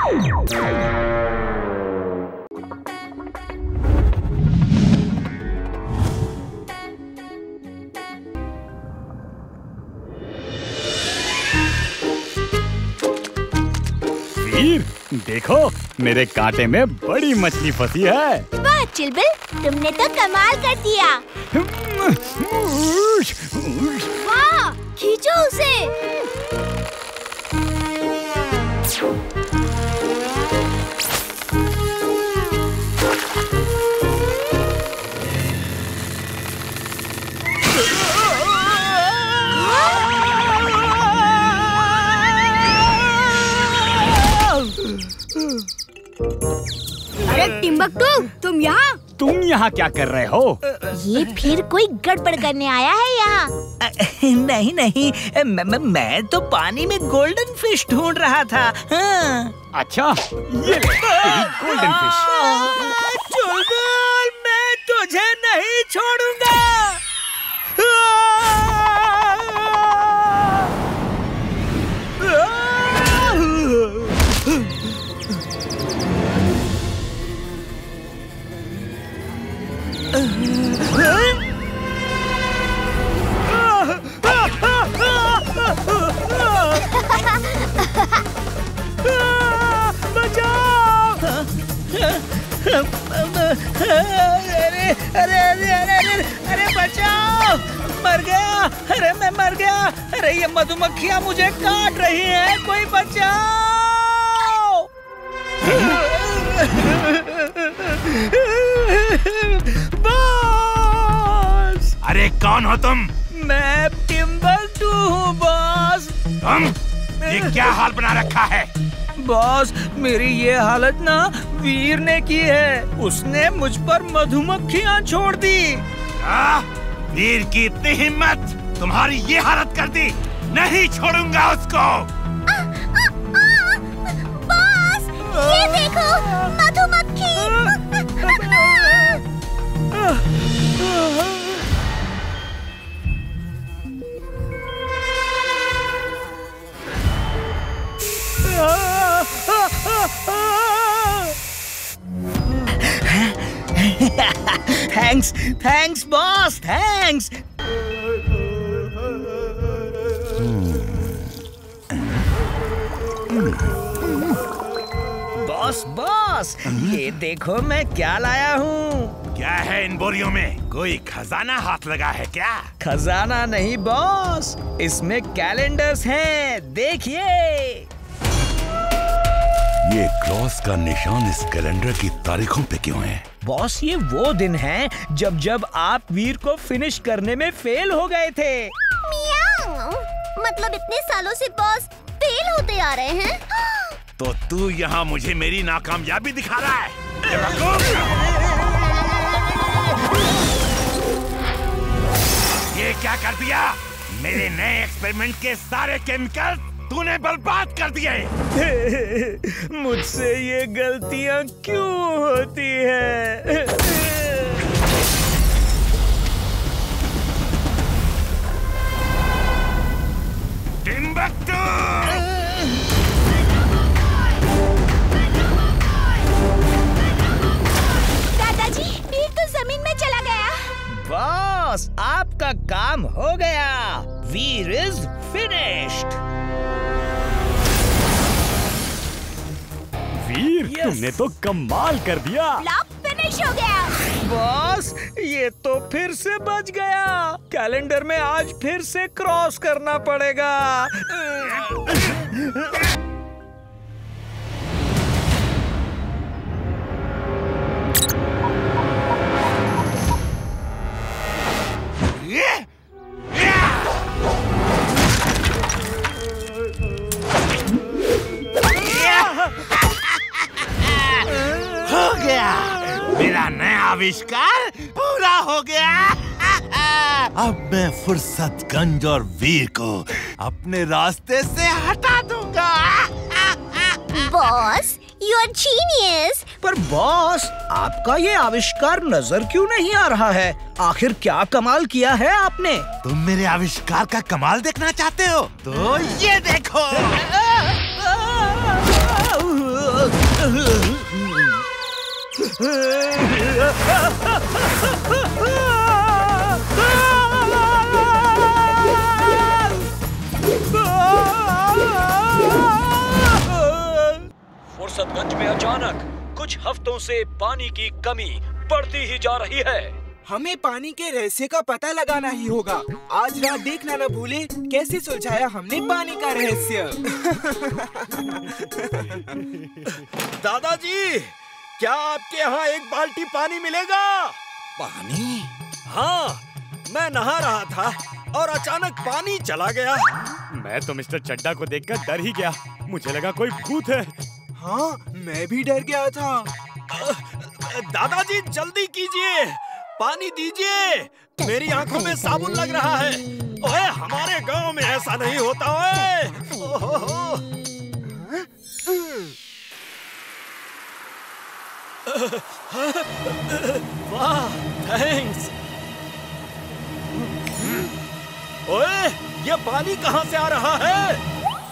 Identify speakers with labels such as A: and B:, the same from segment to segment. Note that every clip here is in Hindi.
A: वीर, देखो मेरे कांटे में बड़ी मछली फंसी है।
B: वाह चुलबुल, तुमने तो कमाल कर दिया। वाह, खींचो उसे।
C: अरे टिम्बकटू, तुम यहाँ
A: क्या कर रहे हो?
B: ये फिर कोई गड़बड़ करने आया है यहाँ।
D: नहीं नहीं, मैं तो पानी में गोल्डन फिश ढूंढ रहा था। हाँ।
A: अच्छा, ये गोल्डन फिश।
D: चुलबुल, मैं तुझे नहीं छोड़ूंगा। अरे बचाओ, मर गया। अरे मैं मर गया। अरे ये मधुमक्खियाँ मुझे काट रही हैं, कोई बचाओ। बॉस।
E: अरे कौन हो तुम?
D: मैं टिम्बकटू हूँ बॉस।
E: तुम? ये क्या हाल बना रखा है?
D: बॉस, मेरी ये हालत ना वीर ने की है। उसने मुझ पर मधुमक्खियाँ छोड़ दी।
E: वीर की इतनी हिम्मत, तुम्हारी ये हालत कर दी। नहीं छोड़ूंगा उसको।
B: बॉस, ये देखो मधुमक्खी।
D: Thanks boss, thanks. बॉस, ये देखो मैं क्या लाया हूँ।
E: क्या है इन बोरियों में? कोई खजाना हाथ लगा है क्या?
D: खजाना नहीं बॉस, इसमें कैलेंडर्स हैं, देखिए।
E: ये क्रॉस का निशान इस कैलेंडर की तारीखों पे क्यों है?
D: बॉस, ये वो दिन है जब आप वीर को फिनिश करने में फेल हो गए थे।
B: मियाऊ, मतलब इतने सालों से बॉस फेल होते आ रहे हैं।
E: तो तू यहाँ मुझे मेरी नाकामयाबी दिखा रहा है? ये क्या कर दिया? मेरे नए एक्सपेरिमेंट के सारे केमिकल तूने बर्बाद कर दिए।
D: मुझसे ये गलतियाँ क्यों होती है?
E: टिम्बकटू!
B: दादाजी, वीर तो जमीन में चला गया।
D: बॉस, आपका काम हो गया। वीर इज फिनिश्ड।
A: वीर, तुमने तो कमाल कर दिया।
B: ब्लॉक फिनिश हो गया।
D: बॉस, ये तो फिर से बच गया। कैलेंडर में आज फिर से क्रॉस करना पड़ेगा।
E: हो गया, मेरा नया आविष्कार पूरा हो गया। अब मैं फुर्सतगंज और वीर को अपने रास्ते से हटा दूंगा।
B: Boss, you are genius.
D: पर बॉस, आपका ये आविष्कार नजर क्यों नहीं आ रहा है? आखिर क्या कमाल किया है आपने?
E: तुम मेरे आविष्कार का कमाल देखना चाहते हो? तो ये देखो।
F: फुर्सतगंज में अचानक कुछ हफ्तों से पानी की कमी बढ़ती ही जा रही है।
G: हमें पानी के रहस्य का पता लगाना ही होगा। आज रात देखना न भूले कैसे सुलझाया हमने पानी का रहस्य।
H: दादाजी, क्या आपके यहाँ एक बाल्टी पानी मिलेगा?
E: पानी?
H: हाँ, मैं नहा रहा था और अचानक पानी चला गया।
A: मैं तो मिस्टर चड्डा को देखकर डर ही गया। मुझे लगा कोई भूत है।
G: हाँ, मैं भी डर गया था।
H: दादाजी जल्दी कीजिए, पानी दीजिए। मेरी आंखों में साबुन लग रहा है। ओए, हमारे गांव में ऐसा नहीं होता। ओए, वाह, थैंक्स। ओए, ये पानी कहाँ से आ रहा है?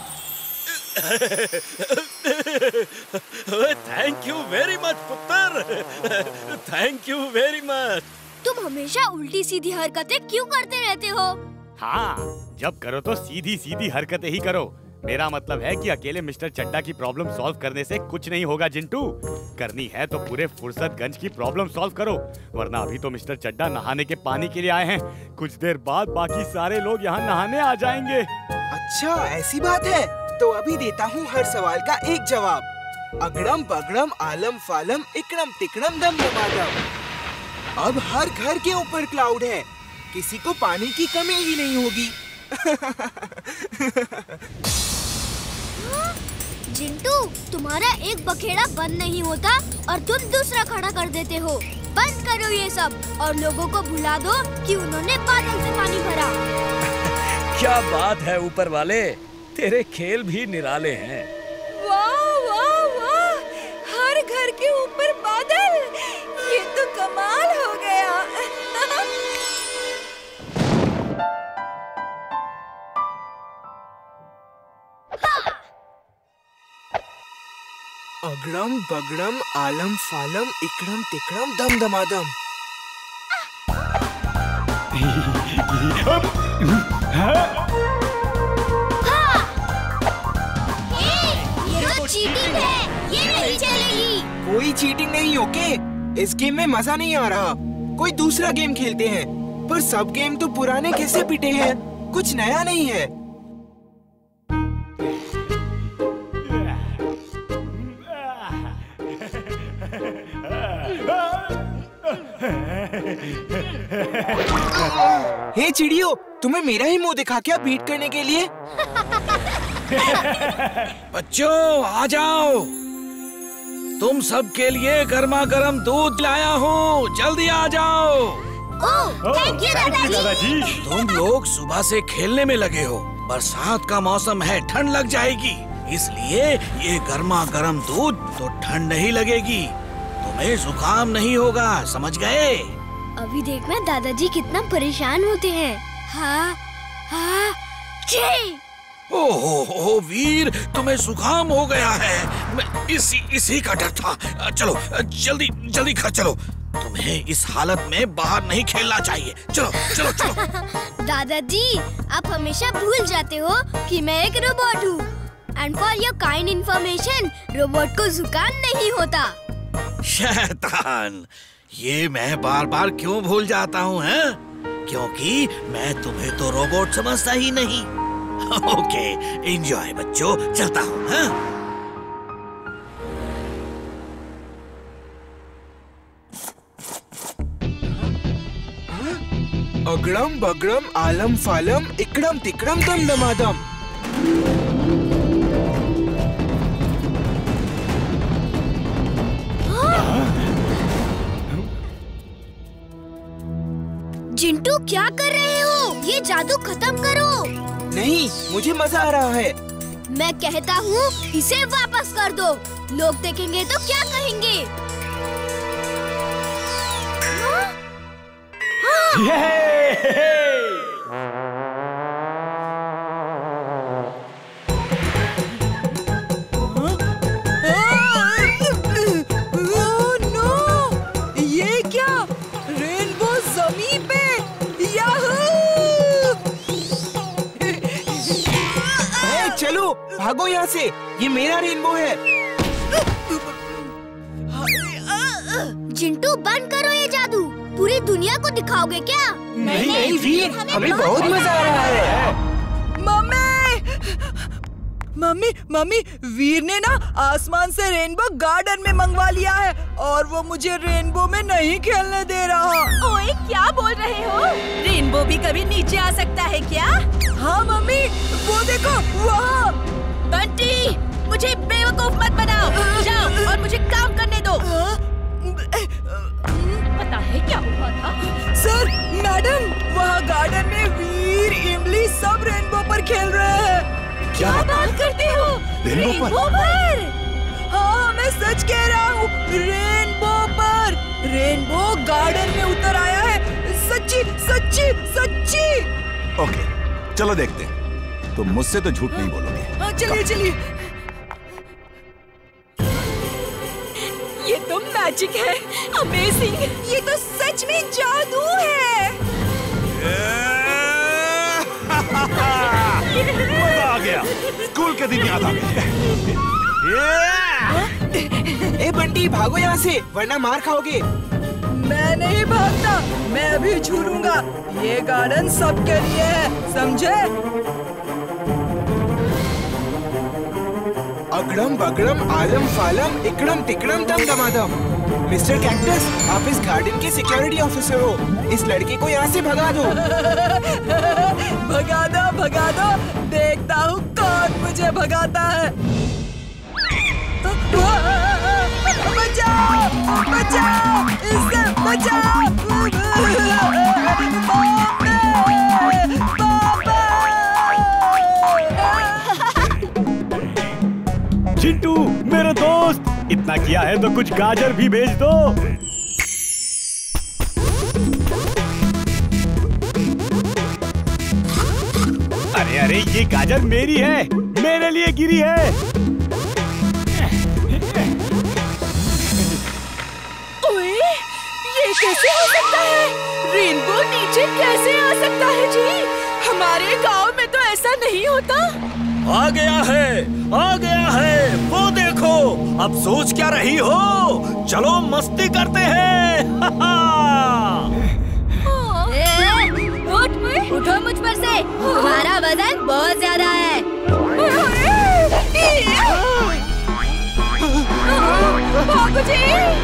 H: थैंक यू वेरी मच पुत्र, थैंक यू वेरी मच।
C: तुम हमेशा उल्टी सीधी हरकतें क्यों करते रहते हो?
A: हाँ, जब करो तो सीधी सीधी हरकतें ही करो। मेरा मतलब है कि अकेले मिस्टर चड्डा की प्रॉब्लम सॉल्व करने से कुछ नहीं होगा जिंटू। करनी है तो पूरे फुर्सतगंज की प्रॉब्लम सॉल्व करो, वरना अभी तो मिस्टर चड्डा नहाने के पानी के लिए आए हैं। कुछ देर बाद बाकी सारे लोग यहाँ नहाने आ जाएंगे।
G: अच्छा, ऐसी बात है तो अभी देता हूँ हर सवाल का एक जवाब। अगड़म बगड़म आलम फालम इकड़म तिकड़म दम दमादम। अब हर घर के ऊपर क्लाउड है, किसी को पानी की कमी ही नहीं होगी।
C: जिंटू, तुम्हारा एक बखेड़ा बंद नहीं होता और तुम दूसरा खड़ा कर देते हो। बंद करो ये सब और लोगों को भुला दो कि उन्होंने बादल से पानी भरा।
F: क्या बात है ऊपर वाले, तेरे खेल भी निराले हैं।
I: वाह वाह वाह, हर घर के ऊपर बादल, ये तो कमाल हो गया।
G: अगड़म बगड़म आलम फालम इकड़म तिकड़म दम दमादम।
C: ये तो चीटिंग है, ये नहीं चलेगी।
G: कोई चीटिंग नहीं, ओके? इस गेम में मजा नहीं आ रहा। कोई दूसरा गेम खेलते हैं। पर सब गेम तो पुराने कैसे पिटे हैं, कुछ नया नहीं है। हे चिड़ियों, तुम्हें मेरा ही मुंह दिखा क्या बीट करने के लिए?
F: बच्चों आ जाओ, तुम सब के लिए गर्मा गर्म दूध लाया हूँ, जल्दी आ जाओ।
C: थैंक यू दादाजी।
F: तुम लोग सुबह से खेलने में लगे हो, बरसात का मौसम है, ठंड लग जाएगी, इसलिए ये गर्मा गर्म दूध तो ठंड नहीं लगेगी, तुम्हें जुकाम नहीं होगा, समझ गए?
C: अभी देखना दादाजी कितना परेशान होते हैं। हाँ हाँ जी।
F: ओहो वीर, तुम्हें जुकाम हो गया है। मैं इसी का डर था। चलो जल्दी जल्दी घर चलो, तुम्हें इस हालत में बाहर नहीं खेलना चाहिए। चलो चलो चलो।
C: दादाजी, आप हमेशा भूल जाते हो कि मैं एक रोबोट हूँ। And for your kind information, robot को जुकाम नहीं होता।
F: शैतान, ये मैं बार बार क्यों भूल जाता हूँ, हैं? क्योंकि मैं तुम्हें तो रोबोट समझता ही नहीं। ओके, एंजॉय बच्चों, चलता हूँ। हाँ?
G: अगड़म बगड़म आलम फालम इकड़म तिकड़म दम दमादम।
C: जिंटू, क्या कर रहे हो? ये जादू खत्म करो।
G: नहीं, मुझे मजा आ रहा है।
C: मैं कहता हूँ इसे वापस कर दो, लोग देखेंगे तो क्या कहेंगे?
G: यहाँ से, ये मेरा रेनबो है।
C: चिंटू बंद करो ये जादू, पूरी दुनिया को दिखाओगे क्या?
G: नहीं वीर, हमें बहुत मजा आ रहा है।
I: मम्मी, वीर ने ना आसमान से रेनबो गार्डन में मंगवा लिया है और वो मुझे रेनबो में नहीं खेलने दे रहा।
J: ओए क्या बोल रहे हो? रेनबो भी कभी नीचे आ सकता है क्या?
I: हाँ मम्मी, वो देखो वहाँ।
J: बंटी, मुझे बेवकूफ मत बनाओ, जाओ और मुझे काम करने दो। पता है क्या हुआ था?
I: सर, मैडम, वहाँ गार्डन में वीर, इमली सब रेनबो पर खेल रहे हैं।
J: क्या बात करते हो? रेनबो पर?
I: हाँ, मैं सच कह रहा हूँ, रेनबो पर। रेनबो गार्डन में उतर आया है, सच्ची सच्ची सच्ची।
E: ओके, चलो देखते हैं। तुम मुझसे तो झूठ नहीं बोलोगे।
I: हाँ, चलिए चलिए।
J: ये तो मैजिक है, अमेजिंग। ये तो सच में जादू है।
E: मजा आ गया, स्कूल के दिन याद आ गए।
G: ए बंटी, भागो यहाँ से वरना मार खाओगे।
I: मैं नहीं भागता, मैं अभी झूलूंगा। ये गार्डन सबके लिए है, समझे?
G: अगड़म बगड़म आलम फालम इकड़म तिकड़म दम दमादम। मिस्टर कैक्टस, आप इस गार्डन के सिक्योरिटी ऑफिसर हो, इस लड़के को यहाँ से भगा दो।
I: भगा दो, देखता हूँ कौन मुझे भगाता है। बचाओ, बचाओ, इससे बचाओ।
A: चिंटू, मेरे दोस्त, इतना किया है तो कुछ गाजर भी भेज दो। अरे ये गाजर मेरी है, मेरे लिए गिरी है।
J: ओए, ये कैसे हो सकता है? रेनबो नीचे कैसे आ सकता है जी? हमारे गांव में तो ऐसा नहीं होता।
H: आ गया है, वो देखो। अब सोच क्या रही हो? चलो मस्ती करते हैं।
C: उठो मुझ पर से, तुम्हारा वजन बहुत ज्यादा है।
J: भागो जी।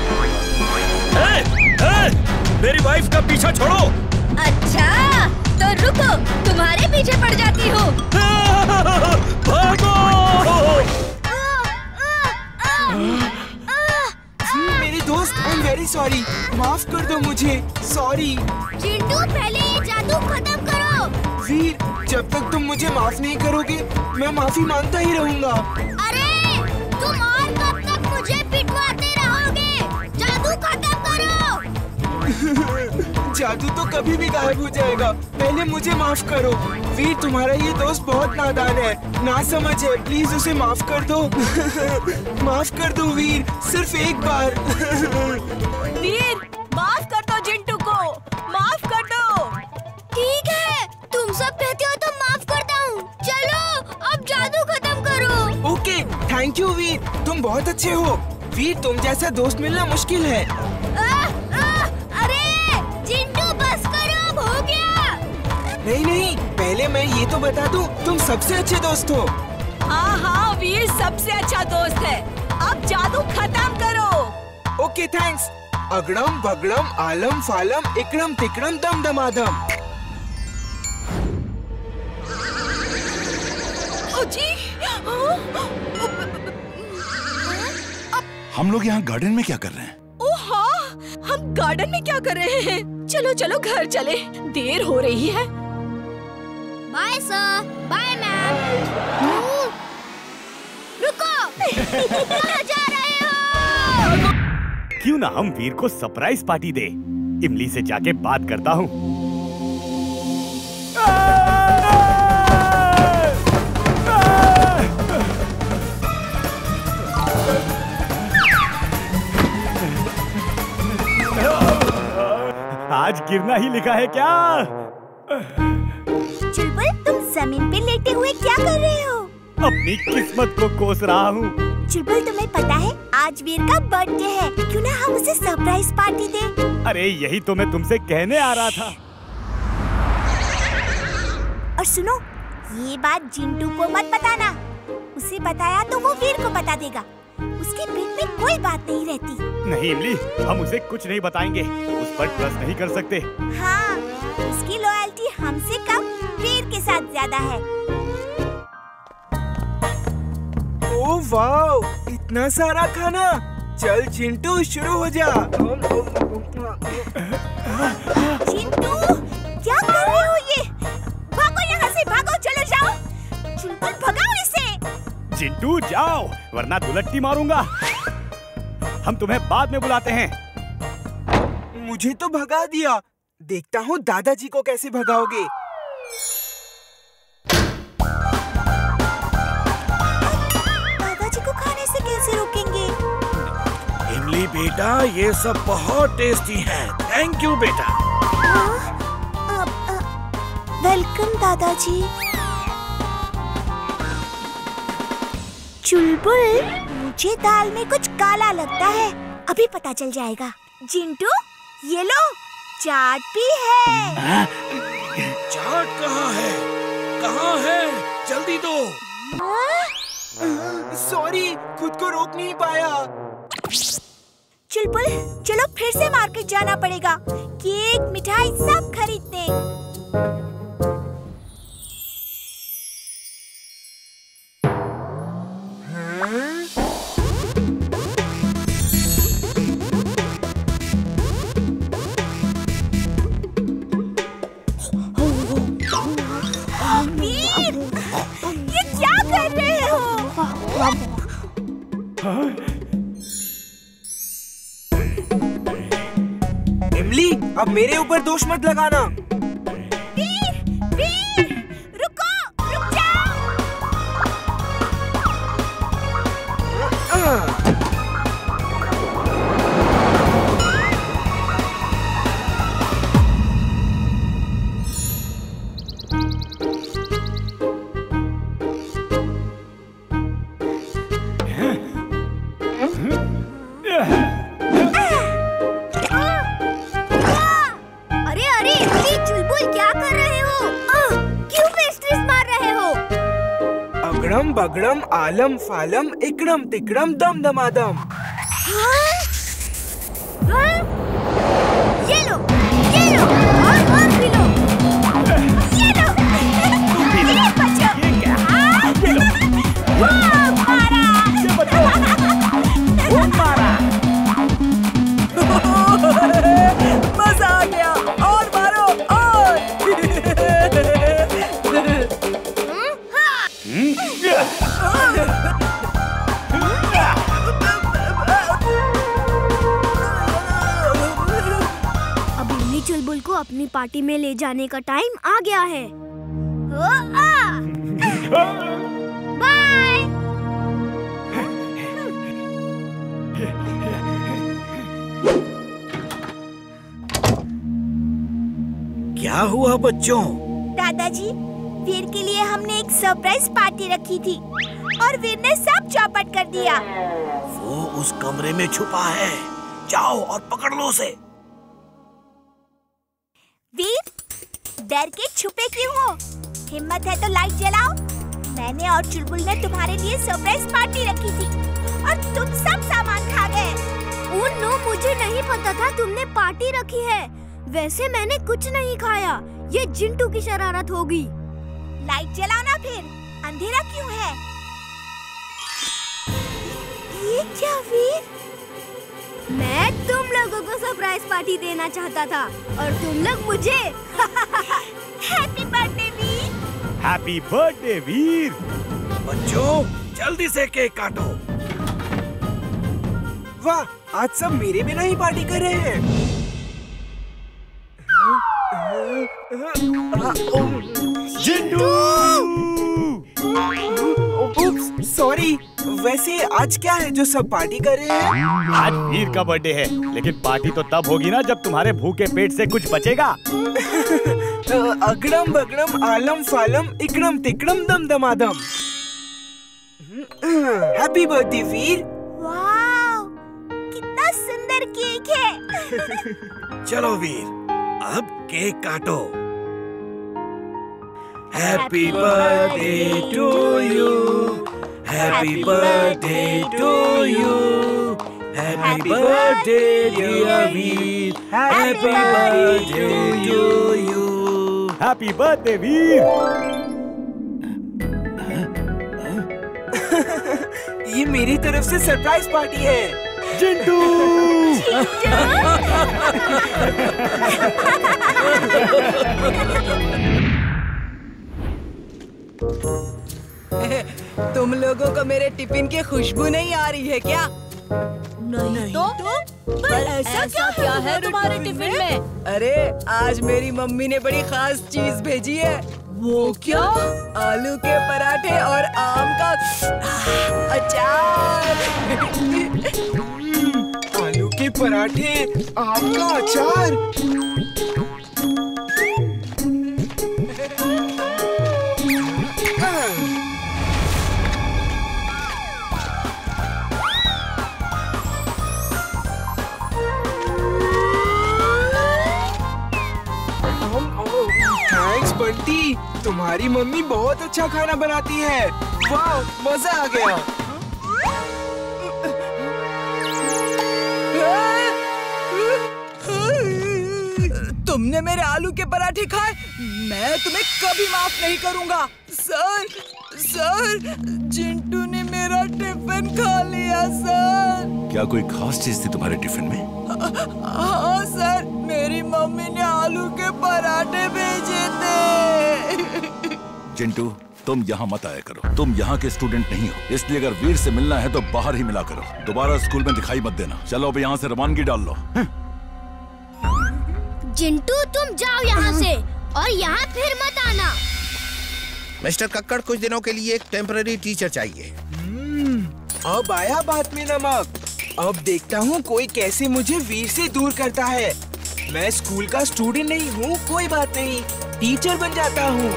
H: मेरी वाइफ का पीछा छोड़ो।
C: अच्छा, तो रुको, तुम्हारे पीछे पड़ जाती हूँ।
H: भागो।
G: मेरे दोस्त, आई एम वेरी सॉरी, माफ कर दो मुझे। सॉरी।
C: चिंटू, पहले ये जादू खत्म करो।
G: वीर, जब तक तुम मुझे माफ नहीं करोगे, मैं माफी मांगता ही रहूंगा।
C: अरे, तुम और कब तक मुझे पिटवाते रहोगे? जादू खत्म करो।
G: जादू तो कभी भी गायब हो जाएगा, पहले मुझे माफ करो। वीर, तुम्हारा ये दोस्त बहुत नादान है, ना समझ है, प्लीज उसे माफ कर दो। माफ कर दो वीर, सिर्फ एक बार।
J: वीर, माफ कर दो चिंटू को, माफ कर दो।
C: ठीक है, तुम सब कहते हो तो माफ करता हूँ। चलो, अब जादू खत्म करो।
G: ओके, थैंक यू वीर, तुम बहुत अच्छे हो। वीर, तुम जैसा दोस्त मिलना मुश्किल है।
C: अरे चिंटू, बस करो, अब हो गया।
G: नहीं, पहले मैं ये तो बता दूं, तुम सबसे अच्छे दोस्त हो।
J: हाँ, वीर सबसे अच्छा दोस्त है। अब जादू खत्म करो।
G: Okay, thanks. अगड़म बगड़म आलम फालम इकड़म तिकड़म दम दमादम।
J: ओ जी,
E: हम लोग यहाँ गार्डन में क्या कर रहे हैं?
J: ओ हाँ, हम गार्डन में क्या कर रहे हैं? चलो चलो घर चले, देर हो रही है।
C: Bye sir, bye ma'am. रुको, कहाँ जा रहे हो?
A: क्यों ना हम वीर को सरप्राइज पार्टी दे। इमली से जाके बात करता हूँ। आज गिरना ही लिखा है क्या?
B: चुलबुल, तुम जमीन पे लेटे हुए क्या कर रहे हो?
A: अपनी किस्मत को कोस रहा हूँ।
B: चुलबुल, तुम्हें पता है आज वीर का बर्थडे है, क्यों ना हम उसे सरप्राइज पार्टी दें?
A: अरे यही तो मैं तुमसे कहने आ रहा था।
B: और सुनो, ये बात जिंटू को मत बताना। उसे बताया तो वो वीर को बता देगा। उसके पेट में कोई बात नहीं रहती।
A: नहीं इमली, हम उसे कुछ नहीं बताएंगे। उस पर ट्रस्ट नहीं कर सकते।
B: हाँ, उसकी लॉयल्टी हमसे कम वीर के साथ ज्यादा है।
G: ओह वाओ, इतना सारा खाना। चल चिंटू, शुरू हो जा।
B: चिंटू, क्या कर रहे हो ये? भागो यहाँ से, भागो, चलो जाओ। चुलबुल, भगाओ इसे।
A: चिंटू जाओ, वरना दुलट्टी मारूंगा। हम तुम्हें बाद में बुलाते हैं।
G: मुझे तो भगा दिया। देखता हूँ दादाजी को कैसे भगाओगे।
B: दादाजी को खाने से कैसे रोकेंगे?
F: इमली बेटा, ये सब बहुत टेस्टी है। थैंक यू बेटा।
B: वेलकम दादाजी। चुलबुल, मुझे दाल में कुछ काला लगता है। अभी पता चल जाएगा। जिंटू, ये लो, चाट भी है।
F: चाट कहाँ है? कहाँ है? जल्दी दो।
G: सॉरी, खुद को रोक नहीं पाया।
B: चुलबुल, चलो फिर से मार्केट जाना पड़ेगा। केक, मिठाई सब खरीदने। वीर, ये क्या कर रहे हो?
G: इमली, अब मेरे ऊपर दोष मत लगाना।
B: वीर, वीर, रुको, रुक जाओ।
G: अगड़म बगड़म आलम फालम इकड़म तिकड़म दम दमादम।
C: ये लो, और भी लो।
B: ये लो, ये बच्चों। वाह, मारा।
I: मजा आ गया। और मारो, और।
C: अब इमली चुलबुल को अपनी पार्टी में ले जाने का टाइम आ गया है। बाय।
F: क्या हुआ बच्चों?
B: दादाजी, वीर के लिए हमने एक सरप्राइज पार्टी रखी थी और वीर ने सब चौपट कर दिया।
F: वो उस कमरे में छुपा है। जाओ और पकड़ लो उसे।
B: वीर, डर के छुपे क्यों हो? हिम्मत है तो लाइट जलाओ। मैंने और चुलबुल ने तुम्हारे लिए सरप्राइज पार्टी रखी थी और तुम सब सामान खा गए।
C: ओह नो, मुझे नहीं पता था तुमने पार्टी रखी है। वैसे मैंने कुछ नहीं खाया। ये जिंटू की शरारत होगी।
B: लाइट जलाओ ना फिर, अंधेरा क्यों है? ये क्या वीर?
C: मैं तुम लोगों को सरप्राइज पार्टी देना चाहता था और तुम लोग मुझे।
B: Happy birthday Veer.
A: Happy birthday Veer.
F: बच्चों, जल्दी से केक काटो।
G: वाह, आज सब मेरे बिना ही पार्टी कर रहे हैं।
A: जिंटू!
G: Oops, sorry. वैसे आज क्या है जो सब पार्टी कर रहे हैं?
A: आज वीर का बर्थडे है, लेकिन पार्टी तो तब होगी ना जब तुम्हारे भूखे पेट से कुछ बचेगा।
G: अगड़म बगड़म आलम फालम इकड़म तिकड़म दम दमादम। हैप्पी बर्थडे वीर।
B: वाह, कितना सुंदर केक है।
F: चलो वीर, अब केक काटो। Happy birthday to you, happy birthday to you, happy birthday dear Veer, happy birthday to you.
A: Happy birthday Veer.
G: ये मेरी तरफ से सरप्राइज पार्टी है।
A: जिंटू।
I: तुम लोगों को मेरे टिफिन की खुशबू नहीं आ रही है क्या?
J: नहीं तो? पर ऐसा क्या है तुम्हारे टिफिन में?
I: अरे आज मेरी मम्मी ने बड़ी खास चीज भेजी है।
J: वो क्या?
I: आलू के पराठे और आम का अचार।
G: आलू के पराठे, आम का अचार। थैंक्स बंटी, तुम्हारी मम्मी बहुत अच्छा खाना बनाती है। वाह, मजा आ गया।
I: तुमने मेरे आलू के पराठे खाए, मैं तुम्हें कभी माफ नहीं करूंगा। सर, जिंटू ने मेरा टिफिन खा लिया सर।
E: क्या कोई खास चीज थी तुम्हारे टिफिन में?
I: हाँ सर, मेरी मम्मी ने आलू के पराठे भेजे थे।
E: जिंटू, तुम यहाँ मत आया करो। तुम यहाँ के स्टूडेंट नहीं हो, इसलिए अगर वीर से मिलना है तो बाहर ही मिला करो। दोबारा स्कूल में दिखाई मत देना। चलो अब यहाँ से रवानगी डाल लो।
C: जिंटू तुम जाओ यहाँ से और यहाँ फिर मत आना।
F: मिस्टर कक्कड़, कुछ दिनों के लिए एक टेम्पररी टीचर चाहिए।
G: अब आया बात में नमक। अब देखता हूँ कोई कैसे मुझे वीर से दूर करता है। मैं स्कूल का स्टूडेंट नहीं हूँ, कोई बात नहीं, टीचर बन जाता हूँ।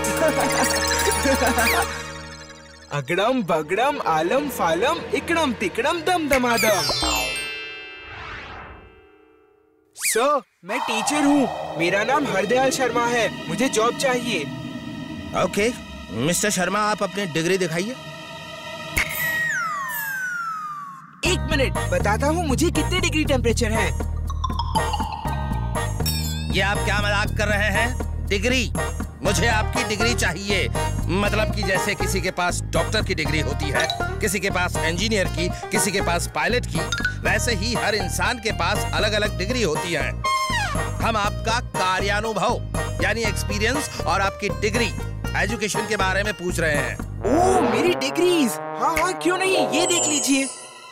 G: अगड़म बगड़म आलम फालम इकड़म तिकड़म दम दमादम। सर, मैं टीचर हूँ। मेरा नाम हरदयाल शर्मा है। मुझे जॉब चाहिए।
F: ओके, मिस्टर शर्मा, आप अपनी डिग्री दिखाइए।
G: एक मिनट, बताता हूँ मुझे कितने डिग्री टेम्परेचर है।
F: ये आप क्या मजाक कर रहे हैं? डिग्री? मुझे आपकी डिग्री चाहिए। मतलब कि जैसे किसी के पास डॉक्टर की डिग्री होती है, किसी के पास इंजीनियर की, किसी के पास पायलट की, वैसे ही हर इंसान के पास अलग अलग डिग्री होती है। हम आपका कार्यानुभव यानी एक्सपीरियंस और आपकी डिग्री एजुकेशन के बारे में पूछ रहे हैं।
G: ओह, मेरी डिग्रीज। हाँ हाँ, क्यों नहीं, ये देख लीजिए।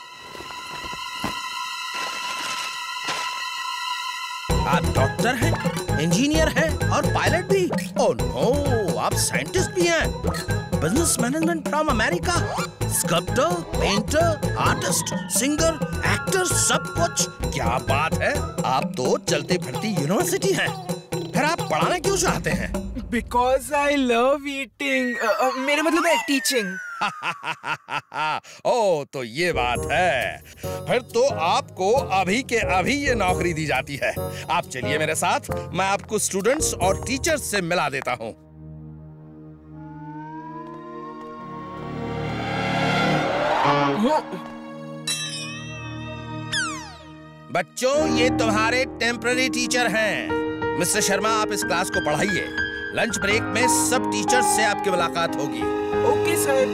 F: आप डॉक्टर हैं, इंजीनियर हैं और पायलट भी। ओह नो, आप साइंटिस्ट भी हैं। Business management from America, sculptor, painter, artist, singer, actor, सब कुछ। क्या बात है, आप तो चलती फिरती यूनिवर्सिटी हैं। फिर आप पढ़ाना क्यों चाहते हैं?
G: Because I love eating. मेरा मतलब है टीचिंग।
F: ओह, तो ये बात है। फिर तो आपको अभी के अभी ये नौकरी दी जाती है। आप चलिए मेरे साथ, मैं आपको स्टूडेंट्स और टीचर्स से मिला देता हूँ। बच्चों, ये तुम्हारे टेम्पररी टीचर हैं। मिस्टर शर्मा, आप इस क्लास को पढ़ाइए। लंच ब्रेक में सब टीचर्स से आपकी मुलाकात होगी।
G: Okay sir.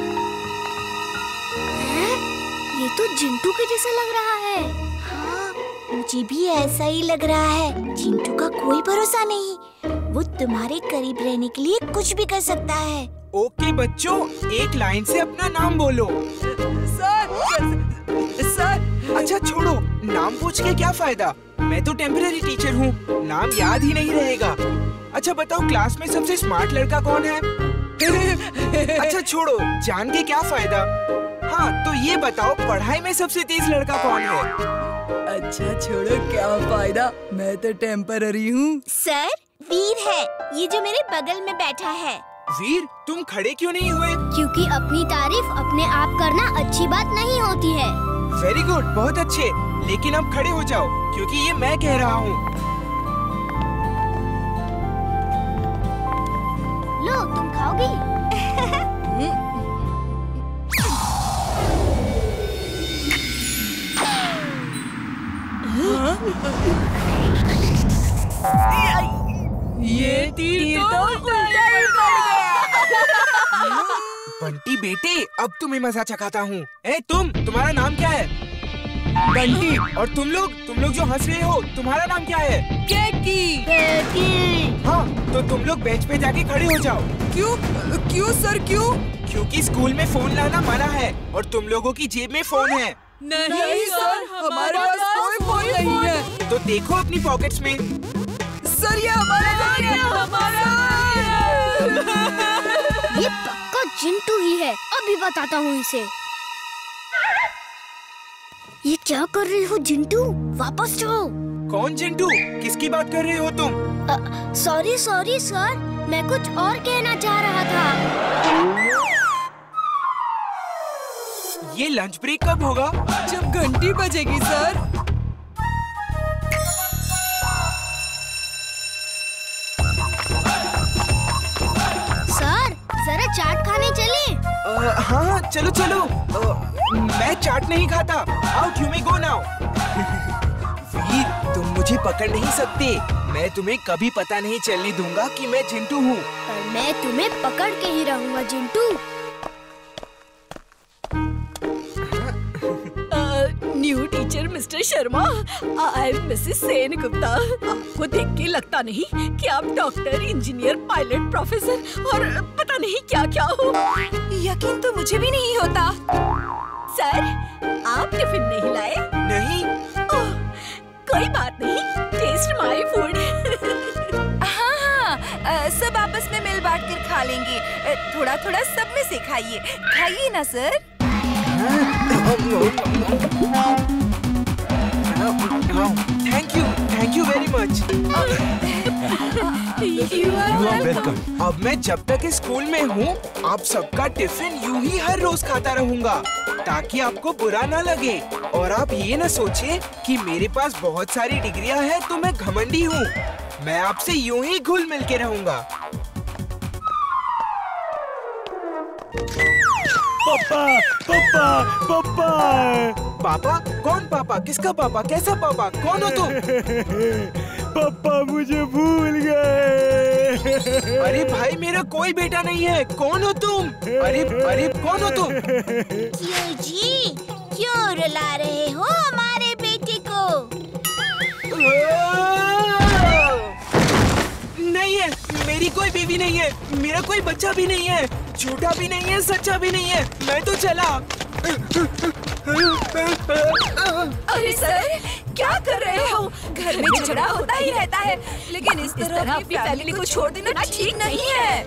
C: ये तो जिंटू के जैसा लग रहा है।
B: हाँ, मुझे भी ऐसा ही लग रहा है। जिंटू का कोई भरोसा नहीं, वो तुम्हारे करीब रहने के लिए कुछ भी कर सकता है।
G: ओके बच्चों, एक लाइन से अपना नाम बोलो। सर। अच्छा छोड़ो, नाम पूछ के क्या फायदा, मैं तो टेम्पररी टीचर हूँ, नाम याद ही नहीं रहेगा। अच्छा बताओ, क्लास में सबसे स्मार्ट लड़का कौन है? अच्छा छोड़ो, जान के क्या फायदा। हाँ तो ये बताओ, पढ़ाई में सबसे तेज लड़का कौन है?
I: अच्छा छोड़ो, क्या फायदा, मैं तो टेम्पररी हूँ।
B: सर, वीर है, ये जो मेरे बगल में बैठा है।
G: वीर, तुम खड़े क्यों नहीं हुए?
C: क्योंकि अपनी तारीफ अपने आप करना अच्छी बात नहीं होती है।
G: वेरी गुड, बहुत अच्छे। लेकिन अब खड़े हो जाओ क्योंकि ये मैं कह रहा हूँ।
C: लो, तुम खाओगी?
I: ये तीर तो उल्टा ही पड़ गया।
G: बंटी बेटे, अब तुम्हें मजा चखाता हूँ। ए तुम्हारा नाम क्या है? बंटी। और तुम लोग जो हंस रहे हो, तुम्हारा नाम क्या है?
I: केकी।
G: हाँ, तो तुम लोग बेंच पे जाके खड़े हो जाओ।
I: क्यों सर, क्यों?
G: क्योंकि स्कूल में फोन लाना मना है और तुम लोगों की जेब में फोन है।
I: नहीं सर, हमारे पास कोई फोन नहीं है।
G: तो देखो अपनी पॉकेट्स में।
I: सर, ये हमारा
C: ये पक्का चिंटू ही है। अभी बताता हूँ इसे। ये क्या कर रहे हो चिंटू? वापस जाओ।
G: कौन चिंटू? किसकी बात कर रहे हो तुम?
C: सॉरी सर, मैं कुछ और कहना चाह रहा था।
G: ये लंच ब्रेक कब होगा?
I: जब घंटी बजेगी सर।
C: सर, जरा चाट खाने चले?
G: हाँ, चलो। मैं चाट नहीं खाता। Out, you may go now. Veer, तुम मुझे पकड़ नहीं सकते। मैं तुम्हें कभी पता नहीं चलने दूंगा कि मैं चिंटू हूँ।
C: पर मैं तुम्हें पकड़ के ही रहूंगा Chintu.
J: New teacher mister Sharma, I am missus Sen Gupta. आपको देख के लगता नहीं कि आप डॉक्टर, इंजीनियर, पायलट, प्रोफेसर और पता नहीं क्या क्या हो। यकीन तो मुझे भी नहीं होता। सर, आप टिफिन नहीं लाए?
G: नहीं।
J: ओह, कोई बात नहीं, टेस्ट माय फूड।
I: हाँ, सब आपस में मिल बांट कर खा लेंगे। थोड़ा थोड़ा सब में से खाइए ना sir.
G: Thank you very much.
J: You are welcome।
G: अब मैं जब तक इस स्कूल में हूँ, आप सबका टिफिन यूं ही हर रोज खाता रहूंगा ताकि आपको बुरा ना लगे और आप ये ना सोचे कि मेरे पास बहुत सारी डिग्रियां हैं तो मैं घमंडी हूँ। मैं आपसे यूं ही घुल मिल के रहूंगा। पापा? कौन पापा? किसका पापा? कैसा पापा? कौन हो तुम?
A: पापा मुझे भूल गए।
G: अरे भाई, मेरा कोई बेटा नहीं है। कौन हो तुम? अरे कौन हो तुम?
B: क्यों जी? क्यों रुला रहे हो हमारे बेटे को?
G: नहीं है, मेरी कोई बेबी नहीं है। मेरा कोई बच्चा भी नहीं है। झूठा भी नहीं है, सच्चा भी नहीं है। मैं तो चला।
I: अरे सर, क्या कर रहे हो? घर में झगड़ा होता ही रहता है, लेकिन इस तरह अपनी फैमिली को छोड़ देना ठीक नहीं है।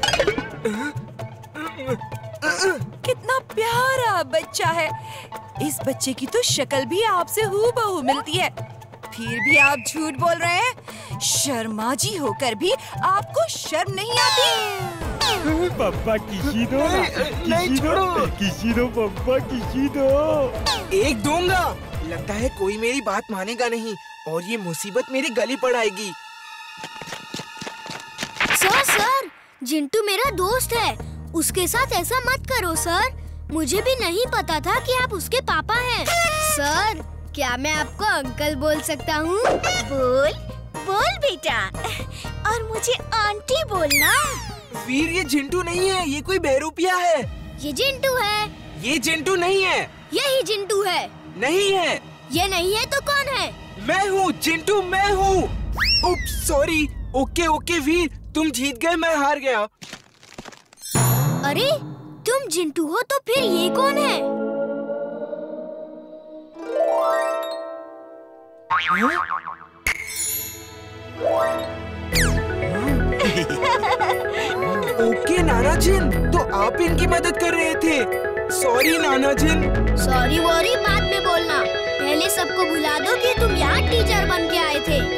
I: कितना प्यारा बच्चा है। इस बच्चे की तो शक्ल भी आपसे हूबहू मिलती है, फिर भी आप झूठ बोल रहे हैं। शर्मा जी होकर भी आपको शर्म नहीं आती?
A: पापा किसी दो ना,
G: नहीं, छोड़ो।
A: किसी दो पापा, किसी दो।
G: एक दूंगा। लगता है कोई मेरी बात मानेगा नहीं और ये मुसीबत मेरे गले पड़ आएगी।
C: सर, जिंटू मेरा दोस्त है। उसके साथ ऐसा मत करो सर। मुझे भी नहीं पता था कि आप उसके पापा हैं। सर, क्या मैं आपको अंकल बोल सकता हूँ?
B: बोल बेटा। और मुझे आंटी बोलना।
G: वीर, ये जिंटू नहीं है, ये कोई बहरूपिया है।
C: ये जिंटू है।
G: ये जिंटू नहीं है।
C: यही जिंटू है।
G: नहीं है।
C: ये नहीं है तो कौन है?
G: मैं हूँ जिंटू, मैं हूँ। उप्स, सॉरी। ओके वीर, तुम जीत गए, मैं हार गया।
C: अरे, तुम जिंटू हो तो फिर ये कौन है?
G: ओके नाना जिन, तो आप इनकी मदद कर रहे थे। सॉरी नाना जिन।
C: सॉरी वॉरी बाद में बोलना। पहले सबको भुला दो कि तुम यहाँ टीचर बन के आए थे।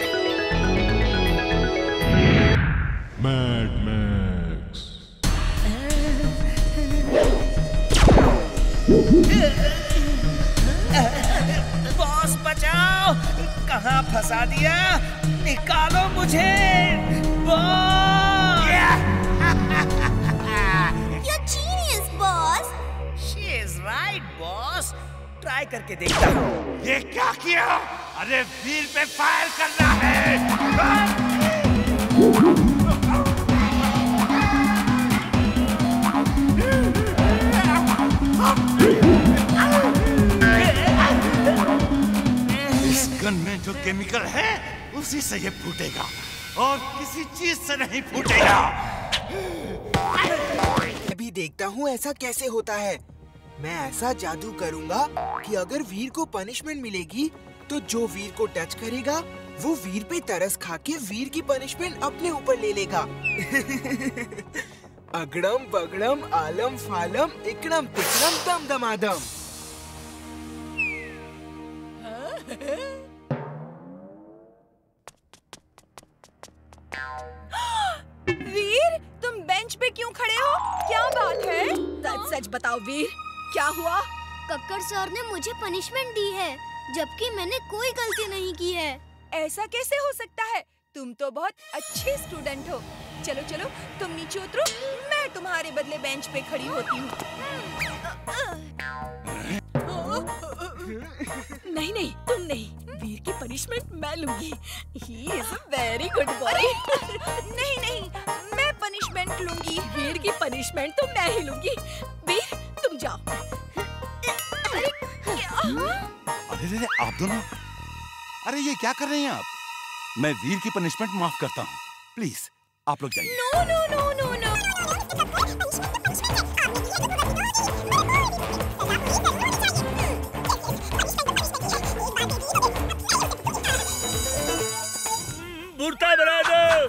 E: Mad max.
D: बॉस बचाओ, कहाँ फंसा दिया, निकालो मुझे boss.
B: You're genius, boss.
D: She is right, boss. Try करके देखता हूँ।
E: ये क्या किया? अरे वीर पे फायर करना है। इस गन में जो केमिकल है उसी से ये फूटेगा और किसी चीज से नहीं फूटेगा।
G: अभी देखता हूँ ऐसा कैसे होता है। मैं ऐसा जादू करूँगा कि अगर वीर को पनिशमेंट मिलेगी तो जो वीर को टच करेगा वो वीर पे तरस खा के वीर की पनिशमेंट अपने ऊपर ले लेगा। अगड़म बगड़म आलम फालम इकड़म तिकड़म दम दमादम।
I: वीर, तुम बेंच पे क्यों खड़े हो? क्या बात है?
J: सच सच बताओ वीर, क्या हुआ?
C: कक्कड़ सर ने मुझे पनिशमेंट दी है, जबकि मैंने कोई गलती नहीं की है।
I: ऐसा कैसे हो सकता है? तुम तो बहुत अच्छे स्टूडेंट हो। चलो चलो, तुम नीचे उतरो, मैं तुम्हारे बदले बेंच पे खड़ी होती हूँ।
J: नहीं नहीं, तुम नहीं, वीर की पनिशमेंट मैं लूंगी। He is a very good boy.
I: नहीं नहीं, मैं पनिशमेंट लूंगी।
J: वीर की पनिशमेंट तो मैं ही लूंगी। वीर, तुम जाओ।
E: अरे आप दोनों, अरे ये क्या कर रहे हैं आप? मैं वीर की पनिशमेंट माफ करता हूँ, प्लीज आप लोग जाइए।
I: No no no no no.
H: मुर्ता बना दो।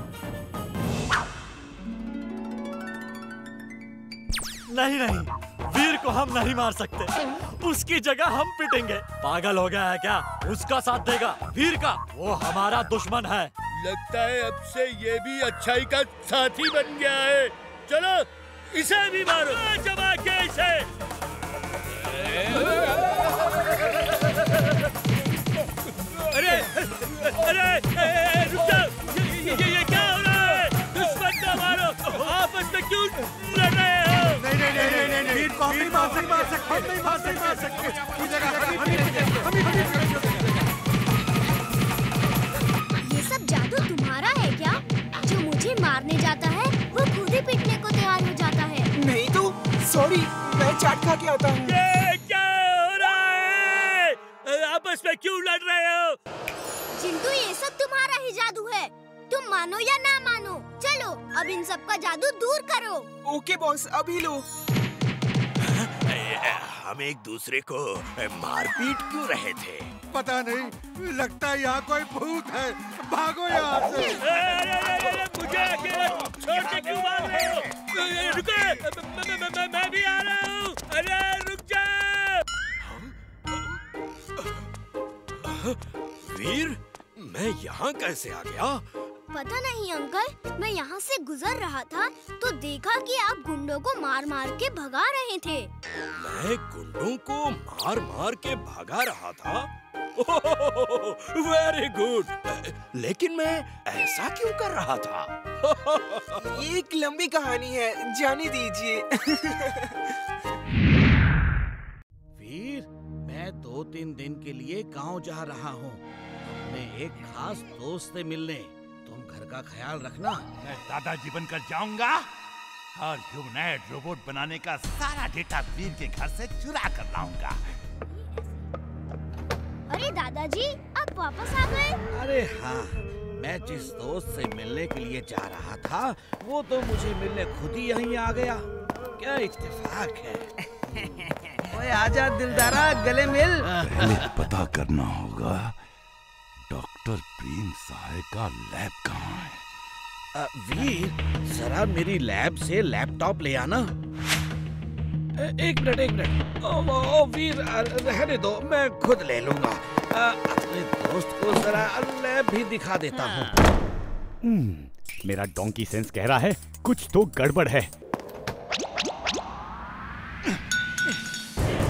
H: नहीं नहीं, वीर को हम नहीं मार सकते, उसकी जगह हम पिटेंगे। पागल हो गया है क्या? उसका साथ देगा वीर का, वो हमारा दुश्मन है।
K: लगता है अब से ये भी अच्छाई का साथी बन गया है। चलो इसे भी मारो, जमा के इसे। अरे अरे रुक जाओ, ये क्या हो रहा है? दुश्मन को मारो, आपस में क्यों लड़ रहे हो? नहीं, वीर को हम नहीं मार सकते।
C: ये सब जादू तुम्हारा है क्या? जो मुझे मारने जाता है वो खुद ही पिटने को तैयार हो जाता है।
G: नहीं तो सॉरी, मैं चाट खा के आता हूँ।
K: ये क्या हो रहा है? आपस में क्यों लड़ रहे हो?
C: चिंटू, ये सब तुम्हारा ही जादू है, तुम मानो या ना मानो। चलो अब इन सब का जादू दूर करो।
G: ओके बॉस, अभी लो।
K: हम एक दूसरे को मारपीट क्यों रहे थे?
E: पता नहीं, लगता है यहाँ कोई भूत है। भागो यहाँ से।
K: मुझे अकेला छोड़ के क्यों भाग रहे हो? रुको, मैं भी आ रहा हूँ। अरे रुक जा। वीर, मैं यहाँ कैसे आ गया?
C: पता नहीं अंकल, मैं यहाँ से गुजर रहा था तो देखा कि आप गुंडों को मार मार के भगा रहे थे।
K: मैं गुंडों को मार मार के भगा रहा था? Very good. लेकिन मैं ऐसा क्यों कर रहा था?
G: ये एक लंबी कहानी है, जाने दीजिए।
F: वीर, मैं 2-3 दिन के लिए गांव जा रहा हूँ, अपने एक खास दोस्त से मिलने। तुम घर का ख्याल रखना।
E: मैं दादाजी बनकर जाऊंगा और ह्यूमनॉइड रोबोट बनाने का सारा डेटा वीर के घर से चुरा कर लाऊंगा।
C: अरे दादाजी, आप वापस आ गए?
F: अरे हाँ, मैं जिस दोस्त से मिलने के लिए जा रहा था वो तो मुझे मिलने खुद ही यहीं आ गया। क्या इत्तेफाक है।
D: ओए आजा दिलदारा, गले मिल।
E: पहले पता करना होगा डॉक्टर प्रेम सहाय का लैब कहाँ है।
F: वीर, जरा मेरी लैब से लैपटॉप ले आना। एक मिनट। ओ वीर, रहने दो, मैं खुद ले लूंगा। अपने दोस्त को जरा लैब भी दिखा देता हूँ।
A: मेरा डोंकी सेंस कह रहा है कुछ तो गड़बड़ है।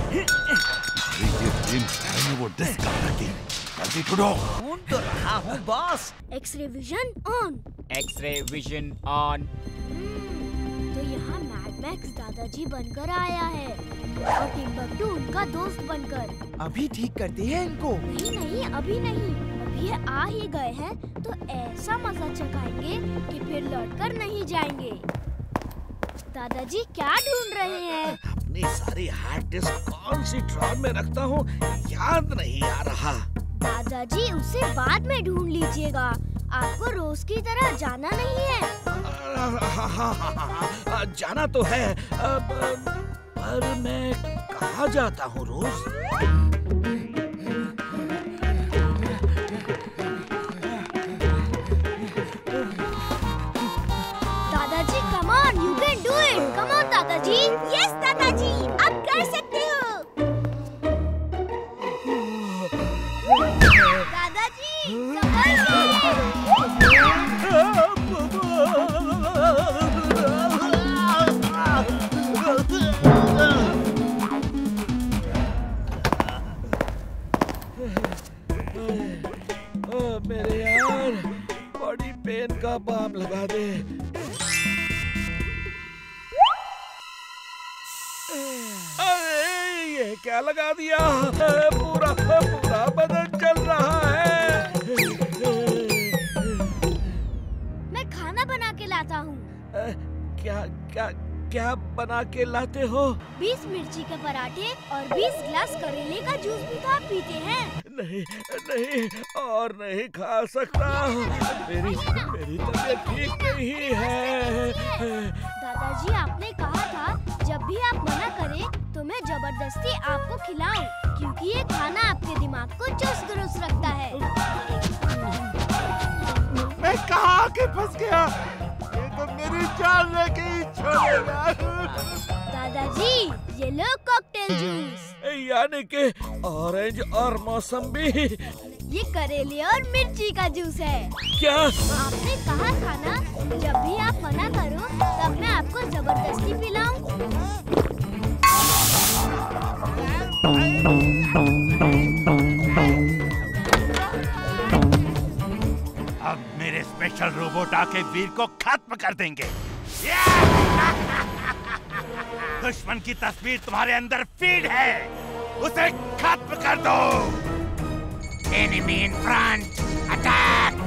E: वो डिस्क कहाँ रखी? जल्दी ढूंढो।
D: ढूंढ तो रहा हूँ boss.
C: X ray vision on.
L: X ray vision on.
C: तो यहाँ मैड मैक्स दादाजी बनकर आया है और टिम्बकटू उनका दोस्त बनकर।
G: अभी ठीक करते हैं इनको।
C: नहीं नहीं, अभी नहीं, अभी ये आ ही गए हैं तो ऐसा मजा चखाएंगे कि फिर लौटकर नहीं जाएंगे। दादाजी क्या ढूंढ रहे हैं?
F: अपनी सारी हार्ड डिस्क कौन सी ड्रॉर में रखता हूँ याद नहीं आ रहा।
C: दादाजी उसे बाद में ढूंढ लीजिएगा, आपको रोज की तरह जाना नहीं है।
F: जाना तो है, पर मैं कहाँ जाता हूँ रोज?
C: दादाजी come on, you can do it. Come on दादाजी।
B: यस दादाजी, आप कर सकते हो।
C: दादाजी संभल
F: मेरे यार, बॉडी पेन का बाम लगा दे। अरे ये क्या लगा दिया? पूरा पूरा बदन चल रहा है।
C: मैं खाना बना के लाता हूँ।
F: क्या क्या क्या बना के लाते हो?
C: 20 मिर्ची के पराठे और 20 ग्लास करेले का जूस भी तो आप पीते हैं।
F: नहीं नहीं, और नहीं खा सकता। मेरी तबीयत ठीक नहीं है।
C: दादाजी आपने कहा था जब भी आप मना करें तो मैं जबरदस्ती आपको खिलाऊं, क्योंकि ये खाना आपके दिमाग को चुस्त दुरुस्त रखता है।
E: मैं कहाँ आके फंस गया? ये तो मेरी जान लेके ही छोड़ेगा।
C: दादाजी ये लो कॉकटेल जूस।
F: यानी कि ऑरेंज और मौसम्बी।
C: ये करेले और मिर्ची का जूस है।
F: क्या?
C: आपने कहा था ना जब भी आप मना करो तब मैं आपको जबरदस्ती पिलाऊं।
E: अब मेरे स्पेशल रोबोट आके वीर को खत्म कर देंगे। दुश्मन की तस्वीर तुम्हारे अंदर फीड है, उसे खत्म कर दो। Enemy in front, attack!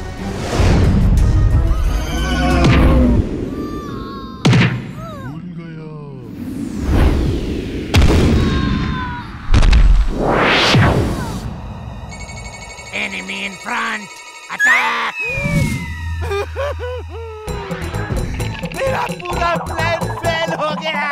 E: भूल गया। Enemy in front, attack! मेरा पूरा प्लान फेल हो गया।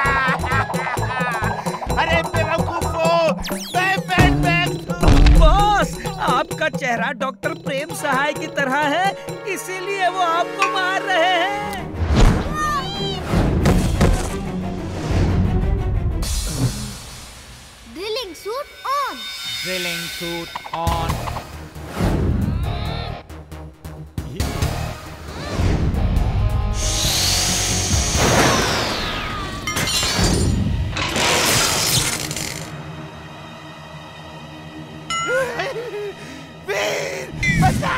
E: अरे बेवकूफो, मैं बैड बैग।
D: बॉस, आपका चेहरा डॉक्टर प्रेम सहाय की तरह है, इसीलिए वो आपको मार रहे हैं।
C: Drilling suit on.
L: Drilling suit on.
E: Veer, बचा!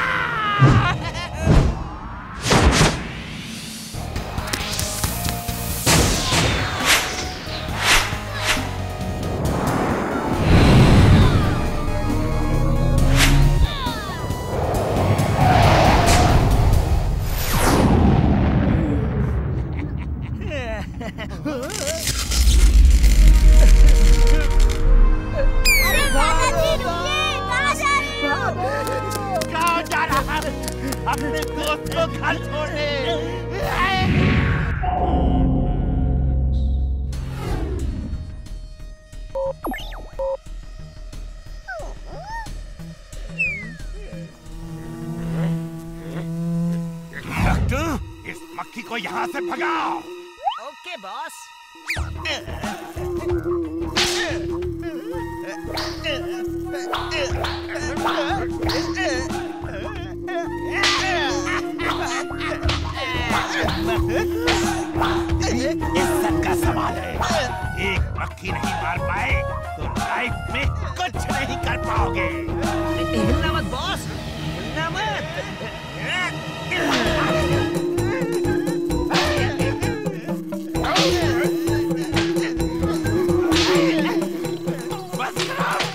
B: अरे दादाजी रुकिए, कहाँ जा रहे हो?
E: कहाँ जा रहा है? अपने दोस्त को घर छोड़ने। डॉक्टर, इस मक्खी को यहाँ से भगाओ।
D: Okay boss.
E: इज्जत का सवाल है। एक मक्खी नहीं मार पाए तो लाइफ में कुछ नहीं कर पाओगे।
D: हिलना मत बॉस, हिलना मत।
E: बस करो।